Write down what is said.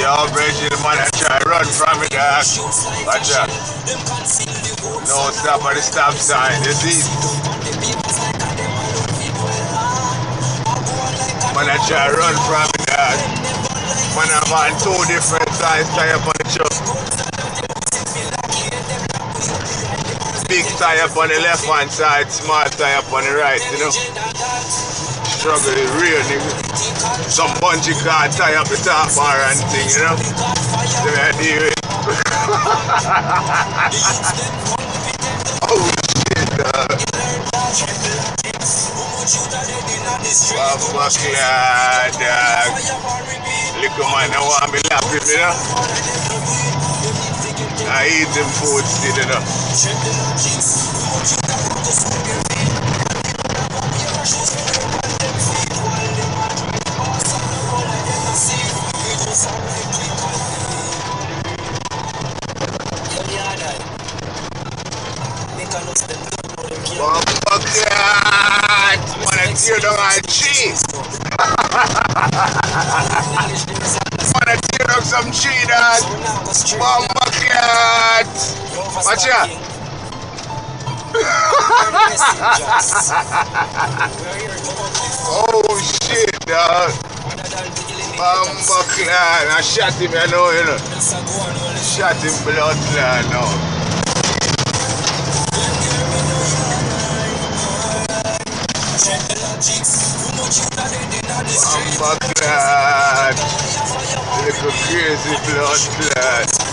Yo, Bridget, man, I try run from it, dog. Watch out. No stop at the stop sign, you see? Man, I try run from it, dog. Man, I'm on two different sides, tie up on the truck. Big tie up on the left hand side, small tie up on the right, you know? Struggle is real, nigga. Some bungee car tie up the top bar and thing, you know? So I deal with it. Oh shit, dog. Papa Clad, dog. Little man, I want me laughing, you know? I eat them food still, you know? Papa Clad! Wanna tear down our tree? Wanna tear down some tree, dog? Papa Clad! Watch out! Oh shit, dog! Papa Clad! I shot him, I know, you know. Shot him blood clot now. Papa Clad! Little crazy blood clot.